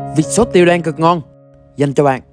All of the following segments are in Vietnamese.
Vịt sốt tiêu đen cực ngon dành cho bạn.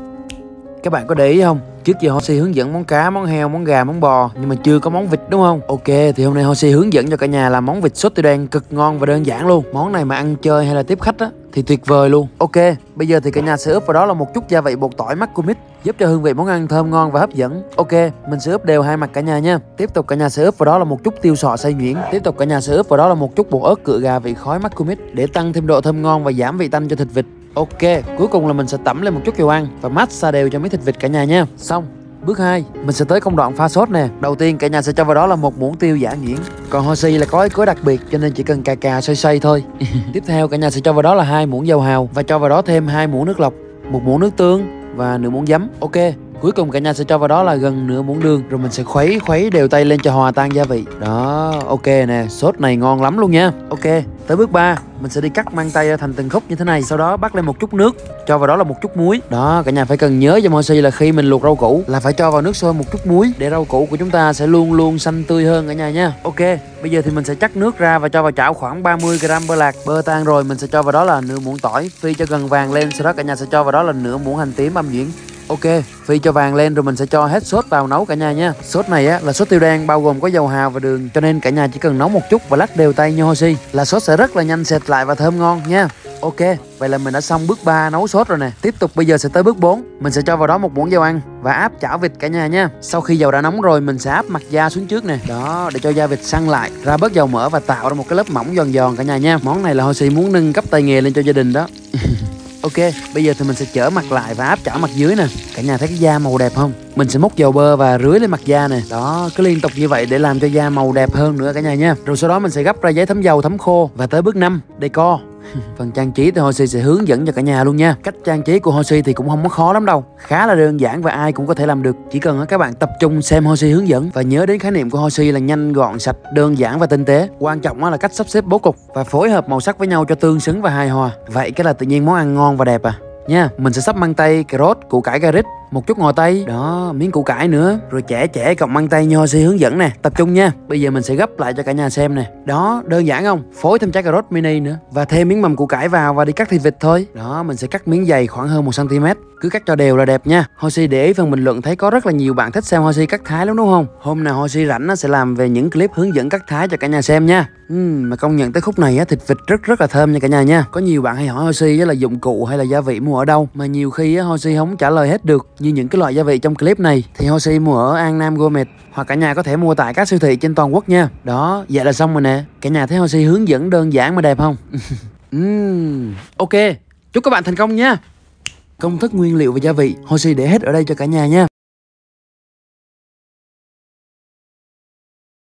Các bạn có để ý không? Trước giờ Hoshi hướng dẫn món cá, món heo, món gà, món bò, nhưng mà chưa có món vịt đúng không? Ok, thì hôm nay Hoshi hướng dẫn cho cả nhà làm món vịt sốt tiêu đen cực ngon và đơn giản luôn. Món này mà ăn chơi hay là tiếp khách á thì tuyệt vời luôn. Ok, bây giờ thì cả nhà sẽ ướp vào đó là một chút gia vị bột tỏi McCormick giúp cho hương vị món ăn thơm ngon và hấp dẫn. Ok, mình sẽ ướp đều hai mặt cả nhà nha. Tiếp tục cả nhà sẽ ướp vào đó là một chút tiêu sọ xay nhuyễn. Tiếp tục cả nhà sẽ ướp vào đó là một chút bột ớt cựa gà vị khói McCormick để tăng thêm độ thơm ngon và giảm vị tanh cho thịt vịt. Ok, cuối cùng là mình sẽ tẩm lên một chút dầu ăn và massage đều cho miếng thịt vịt cả nhà nha. Xong. Bước 2, mình sẽ tới công đoạn pha sốt nè. Đầu tiên cả nhà sẽ cho vào đó là một muỗng tiêu giã nhuyễn. Còn Hoshi là có ý cối đặc biệt cho nên chỉ cần cà xoay thôi. Tiếp theo cả nhà sẽ cho vào đó là 2 muỗng dầu hào và cho vào đó thêm 2 muỗng nước lọc, 1 muỗng nước tương và nửa muỗng giấm. Ok. Cuối cùng cả nhà sẽ cho vào đó là gần nửa muỗng đường, rồi mình sẽ khuấy đều tay lên cho hòa tan gia vị. Đó, ok nè, sốt này ngon lắm luôn nha. Ok, tới bước 3, mình sẽ đi cắt mang tay ra thành từng khúc như thế này, sau đó bắt lên một chút nước, cho vào đó là một chút muối. Đó, cả nhà phải cần nhớ cho Hoshi là khi mình luộc rau củ là phải cho vào nước sôi một chút muối để rau củ của chúng ta sẽ luôn luôn xanh tươi hơn cả nhà nha. Ok, bây giờ thì mình sẽ chắc nước ra và cho vào chảo khoảng 30g bơ lạc. Bơ tan rồi mình sẽ cho vào đó là nửa muỗng tỏi phi cho gần vàng lên, sau đó cả nhà sẽ cho vào đó là nửa muỗng hành tím băm nhuyễn. Ok, phi cho vàng lên rồi mình sẽ cho hết sốt vào nấu cả nhà nha. Sốt này á là sốt tiêu đen bao gồm có dầu hào và đường, cho nên cả nhà chỉ cần nấu một chút và lắc đều tay như Hoshi là sốt sẽ rất là nhanh sệt lại và thơm ngon nha. Ok, vậy là mình đã xong bước 3 nấu sốt rồi nè. Tiếp tục bây giờ sẽ tới bước 4, mình sẽ cho vào đó một muỗng dầu ăn và áp chảo vịt cả nhà nha. Sau khi dầu đã nóng rồi mình sẽ áp mặt da xuống trước nè. Đó, để cho da vịt săn lại, ra bớt dầu mỡ và tạo ra một cái lớp mỏng giòn giòn cả nhà nha. Món này là Hoshi muốn nâng cấp tay nghề lên cho gia đình đó. Ok, bây giờ thì mình sẽ chở mặt lại và áp chảo mặt dưới nè. Cả nhà thấy cái da màu đẹp không? Mình sẽ múc dầu bơ và rưới lên mặt da nè. Đó, cứ liên tục như vậy để làm cho da màu đẹp hơn nữa cả nhà nha. Rồi sau đó mình sẽ gấp ra giấy thấm dầu thấm khô. Và tới bước 5, decor. Phần trang trí thì Hoshi sẽ hướng dẫn cho cả nhà luôn nha. Cách trang trí của Hoshi thì cũng không có khó lắm đâu, khá là đơn giản và ai cũng có thể làm được. Chỉ cần các bạn tập trung xem Hoshi hướng dẫn và nhớ đến khái niệm của Hoshi là nhanh gọn sạch, đơn giản và tinh tế. Quan trọng là cách sắp xếp bố cục và phối hợp màu sắc với nhau cho tương xứng và hài hòa. Vậy cái là tự nhiên món ăn ngon và đẹp à nha. Mình sẽ sắp măng tây, cà rốt, củ cải garlic, một chút ngò tây, đó, miếng củ cải nữa, rồi chẻ cọng măng tây như Hoshi hướng dẫn nè. Tập trung nha. Bây giờ mình sẽ gấp lại cho cả nhà xem nè. Đó, đơn giản không? Phối thêm trái cà rốt mini nữa và thêm miếng mầm củ cải vào và đi cắt thịt vịt thôi. Đó, mình sẽ cắt miếng dày khoảng hơn 1cm. Cứ cắt cho đều là đẹp nha. Hoshi để ý phần bình luận thấy có rất là nhiều bạn thích xem Hoshi cắt thái lắm đúng không? Hôm nào Hoshi rảnh nó sẽ làm về những clip hướng dẫn cắt thái cho cả nhà xem nha. Mà công nhận tới khúc này á, thịt vịt rất là thơm nha cả nhà nha. Có nhiều bạn hay hỏi Hoshi là dụng cụ hay là gia vị mua ở đâu, mà nhiều khi á, Hoshi không trả lời hết được. Như những cái loại gia vị trong clip này thì Hoshi mua ở An Nam Gourmet, hoặc cả nhà có thể mua tại các siêu thị trên toàn quốc nha. Đó, vậy là xong rồi nè. Cả nhà thấy Hoshi hướng dẫn đơn giản mà đẹp không? Ok, chúc các bạn thành công nha. Công thức nguyên liệu và gia vị Hoshi để hết ở đây cho cả nhà nha.